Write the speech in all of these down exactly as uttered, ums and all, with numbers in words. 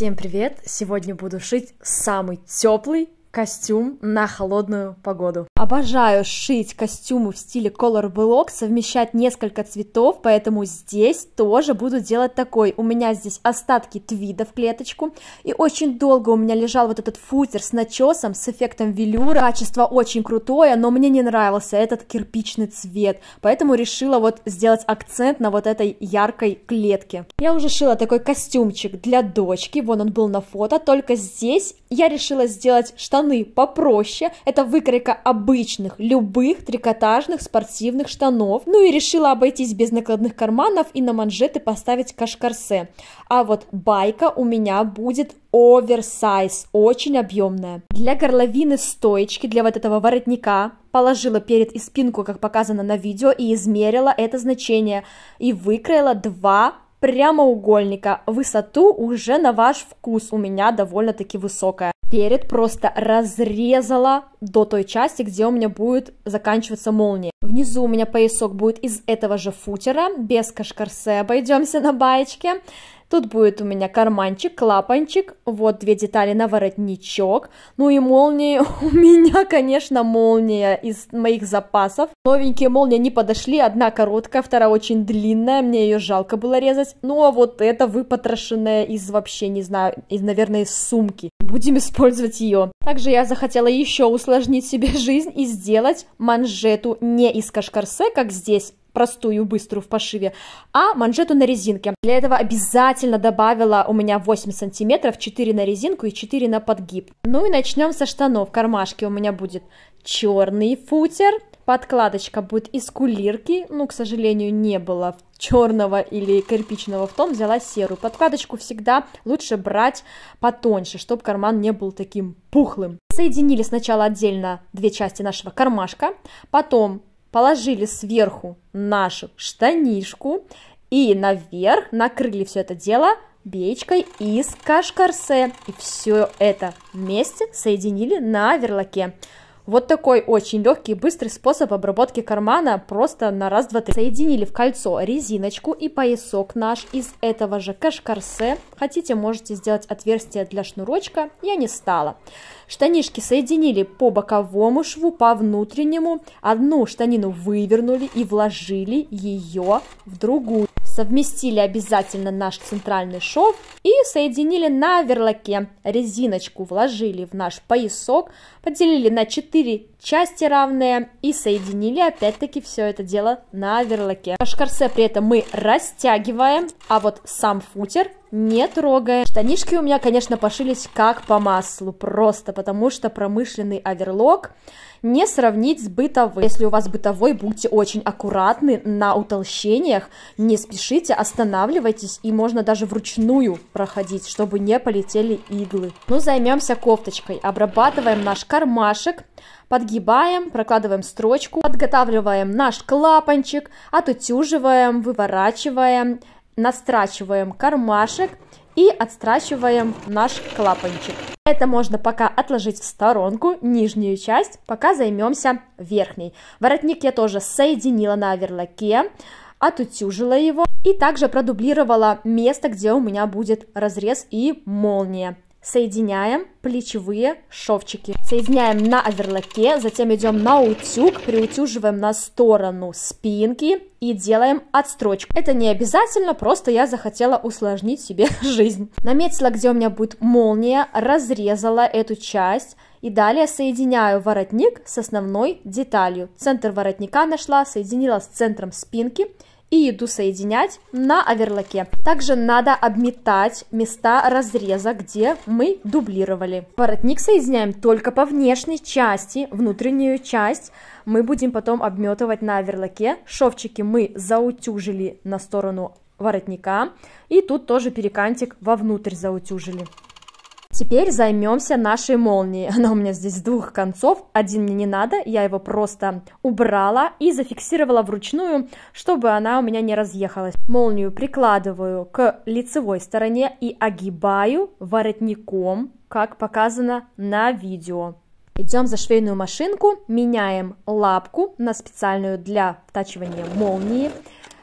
Всем привет! Сегодня буду шить самый теплый костюм на холодную погоду. Обожаю шить костюмы в стиле Color Block, совмещать несколько цветов, поэтому здесь тоже буду делать такой. У меня здесь остатки твида в клеточку, и очень долго у меня лежал вот этот футер с начесом, с эффектом велюра. Качество очень крутое, но мне не нравился этот кирпичный цвет, поэтому решила вот сделать акцент на вот этой яркой клетке. Я уже шила такой костюмчик для дочки, вон он был на фото, только здесь я решила сделать штаны попроще. Это выкройка обычных, любых трикотажных спортивных штанов. Ну и решила обойтись без накладных карманов и на манжеты поставить кашкарсе. А вот байка у меня будет оверсайз, очень объемная. Для горловины стоечки, для вот этого воротника, положила перед и спинку, как показано на видео, и измерила это значение. И выкроила два прямоугольника. Высоту уже на ваш вкус, у меня довольно-таки высокая. Перед просто разрезала до той части, где у меня будет заканчиваться молния. Внизу у меня поясок будет из этого же футера, без кашкарсе обойдемся на баечке. Тут будет у меня карманчик, клапанчик, вот две детали на воротничок. Ну и молнии, у меня, конечно, молния из моих запасов. Новенькие молнии не подошли, одна короткая, вторая очень длинная, мне ее жалко было резать. Ну а вот это выпотрошенная из вообще, не знаю, из, наверное, из сумки. Будем использовать ее. Также я захотела еще усложнить себе жизнь и сделать манжету не из кашкарсе, как здесь, простую, быструю в пошиве, а манжету на резинке. Для этого обязательно добавила у меня восемь сантиметров, четыре на резинку и четыре на подгиб. Ну и начнем со штанов. В кармашке у меня будет черный футер, подкладочка будет из кулирки, ну, к сожалению, не было черного или кирпичного в том, взяла серую. Подкладочку всегда лучше брать потоньше, чтобы карман не был таким пухлым. Соединили сначала отдельно две части нашего кармашка, потом положили сверху нашу штанишку и наверх накрыли все это дело беечкой из кашкарсе. И все это вместе соединили на верлаке. Вот такой очень легкий и быстрый способ обработки кармана, просто на раз, два, три. Соединили в кольцо резиночку и поясок наш из этого же кашкарсе. Хотите, можете сделать отверстие для шнурочка, я не стала. Штанишки соединили по боковому шву, по внутреннему. Одну штанину вывернули и вложили ее в другую. Совместили обязательно наш центральный шов и соединили на верлаке. Резиночку вложили в наш поясок, поделили на четыре части равные и соединили опять-таки все это дело на верлаке. Кашкарсе при этом мы растягиваем, а вот сам футер не трогаем. Штанишки у меня, конечно, пошились как по маслу, просто потому что промышленный оверлок не сравнить с бытовым. Если у вас бытовой, будьте очень аккуратны на утолщениях, не спешите, останавливайтесь, и можно даже вручную проходить, чтобы не полетели иглы. Ну, займемся кофточкой. Обрабатываем наш кармашек, подгибаем, прокладываем строчку, подготавливаем наш клапанчик, отутюживаем, выворачиваем, настрачиваем кармашек и отстрачиваем наш клапанчик. Это можно пока отложить в сторонку, нижнюю часть, пока займемся верхней. Воротник я тоже соединила на верлаке, отутюжила его и также продублировала место, где у меня будет разрез и молния. Соединяем плечевые шовчики. Соединяем на оверлаке, затем идем на утюг, приутюживаем на сторону спинки и делаем отстрочку. Это не обязательно, просто я захотела усложнить себе жизнь. Наметила, где у меня будет молния, разрезала эту часть и далее соединяю воротник с основной деталью. Центр воротника нашла, соединила с центром спинки и иду соединять на оверлаке. Также надо обметать места разреза, где мы дублировали. Воротник соединяем только по внешней части, внутреннюю часть мы будем потом обметывать на оверлаке. Шовчики мы заутюжили на сторону воротника, и тут тоже перекантик вовнутрь заутюжили. Теперь займемся нашей молнией. Она у меня здесь с двух концов, один мне не надо, я его просто убрала и зафиксировала вручную, чтобы она у меня не разъехалась. Молнию прикладываю к лицевой стороне и огибаю воротником, как показано на видео. Идем за швейную машинку, меняем лапку на специальную для втачивания молнии.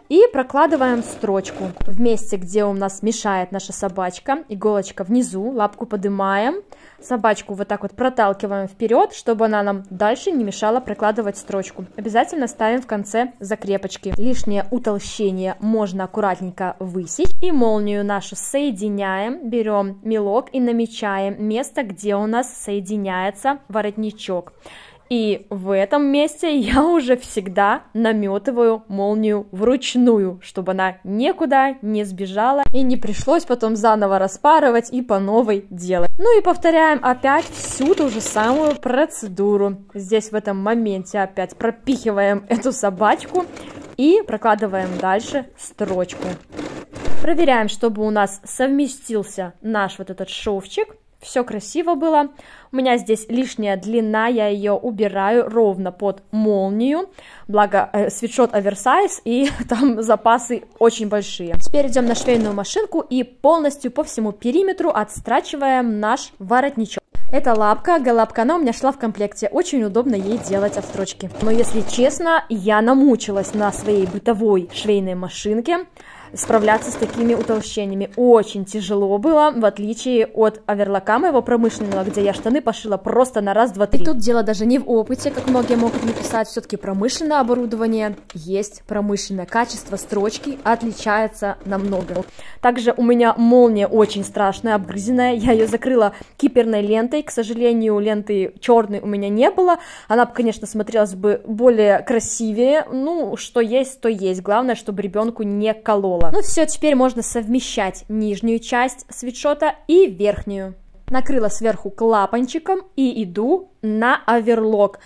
и прокладываем строчку. В месте, где у нас мешает наша собачка, иголочка внизу, лапку поднимаем, собачку вот так вот проталкиваем вперед, чтобы она нам дальше не мешала прокладывать строчку. Обязательно ставим в конце закрепочки. Лишнее утолщение можно аккуратненько высечь. И молнию нашу соединяем, берем мелок и намечаем место, где у нас соединяется воротничок. И в этом месте я уже всегда наметываю молнию вручную, чтобы она никуда не сбежала и не пришлось потом заново распарывать и по новой делать. Ну и повторяем опять всю ту же самую процедуру. Здесь в этом моменте опять пропихиваем эту собачку и прокладываем дальше строчку. Проверяем, чтобы у нас совместился наш вот этот шовчик. Все красиво было. У меня здесь лишняя длина, я ее убираю ровно под молнию. Благо э, свитшот оверсайз и там запасы очень большие. Теперь идем на швейную машинку и полностью по всему периметру отстрачиваем наш воротничок. Эта лапка, галапка, она у меня шла в комплекте. Очень удобно ей делать отстрочки. Но если честно, я намучилась на своей бытовой швейной машинке справляться с такими утолщениями. Очень тяжело было, в отличие от оверлока моего промышленного, где я штаны пошила просто на раз, два, три. И тут дело даже не в опыте, как многие могут написать, все-таки промышленное оборудование есть промышленное. Качество строчки отличается намного. Также у меня молния очень страшная, обгрызенная. Я ее закрыла киперной лентой. К сожалению, ленты черной у меня не было. Она бы, конечно, смотрелась бы более красивее. Ну, что есть, то есть. Главное, чтобы ребенку не кололо. Ну все, теперь можно совмещать нижнюю часть свитшота и верхнюю. Накрыла сверху клапанчиком и иду на оверлок.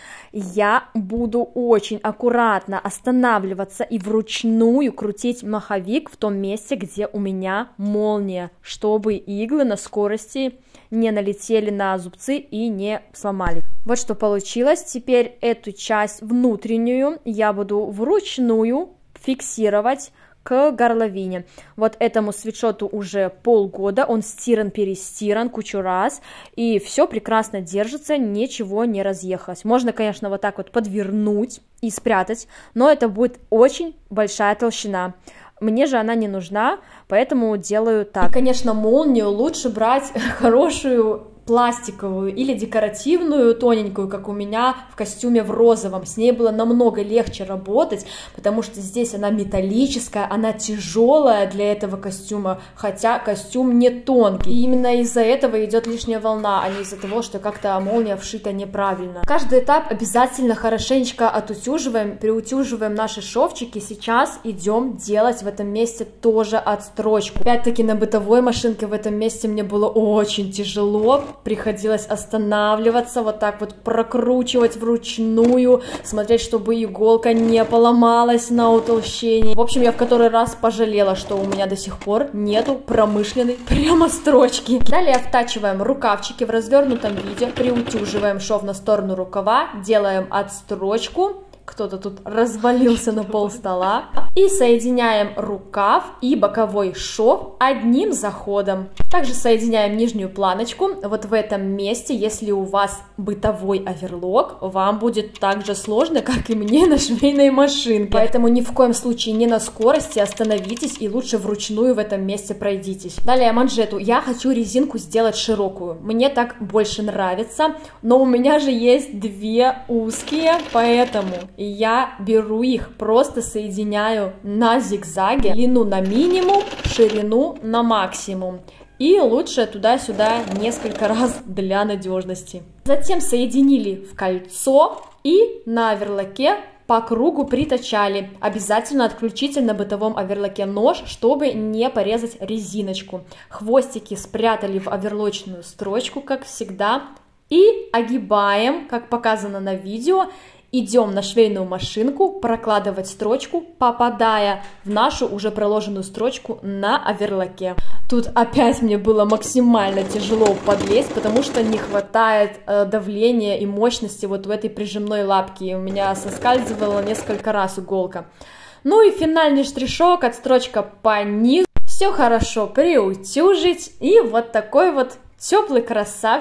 Я буду очень аккуратно останавливаться и вручную крутить маховик в том месте, где у меня молния, чтобы иглы на скорости не налетели на зубцы и не сломали. Вот что получилось. Теперь эту часть внутреннюю я буду вручную фиксировать к горловине. Вот этому свитшоту уже полгода, он стиран, перестиран кучу раз, и все прекрасно держится, ничего не разъехалось. Можно, конечно, вот так вот подвернуть и спрятать, но это будет очень большая толщина. Мне же она не нужна, поэтому делаю так. И, конечно, молнию лучше брать хорошую пластиковую или декоративную, тоненькую, как у меня в костюме в розовом. С ней было намного легче работать, потому что здесь она металлическая, она тяжелая для этого костюма, хотя костюм не тонкий. И именно из-за этого идет лишняя волна, а не из-за того, что как-то молния вшита неправильно. Каждый этап обязательно хорошенечко отутюживаем, приутюживаем наши шовчики. Сейчас идем делать в этом месте тоже отстрочку. Опять-таки на бытовой машинке в этом месте мне было очень тяжело. Приходилось останавливаться, вот так вот прокручивать вручную, смотреть, чтобы иголка не поломалась на утолщении. В общем, я в который раз пожалела, что у меня до сих пор нету промышленной прямо строчки. Далее втачиваем рукавчики в развернутом виде, приутюживаем шов на сторону рукава, делаем отстрочку. Кто-то тут развалился на пол стола. И соединяем рукав и боковой шов одним заходом. Также соединяем нижнюю планочку. Вот в этом месте, если у вас бытовой оверлок, вам будет так же сложно, как и мне на швейной машинке. Поэтому ни в коем случае не на скорости остановитесь и лучше вручную в этом месте пройдитесь. Далее манжету. Я хочу резинку сделать широкую. Мне так больше нравится, но у меня же есть две узкие, поэтому я беру их, просто соединяю на зигзаге, длину на минимум, ширину на максимум. И лучше туда-сюда несколько раз для надежности. Затем соединили в кольцо и на оверлоке по кругу притачали. Обязательно отключите на бытовом оверлоке нож, чтобы не порезать резиночку. Хвостики спрятали в оверлочную строчку, как всегда. И огибаем, как показано на видео. Идем на швейную машинку прокладывать строчку, попадая в нашу уже проложенную строчку на оверлоке. Тут опять мне было максимально тяжело подлезть, потому что не хватает э, давления и мощности вот в этой прижимной лапке. У меня соскальзывала несколько раз иголка. Ну и финальный штришок, отстрочка по низу. Все хорошо приутюжить, и вот такой вот теплый красавчик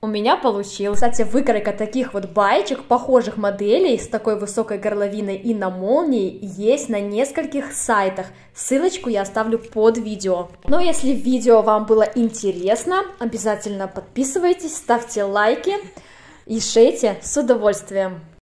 У меня получилось. Кстати, выкройка таких вот баечек, похожих моделей с такой высокой горловиной и на молнии есть на нескольких сайтах. Ссылочку я оставлю под видео. Но если видео вам было интересно, обязательно подписывайтесь, ставьте лайки и шейте с удовольствием.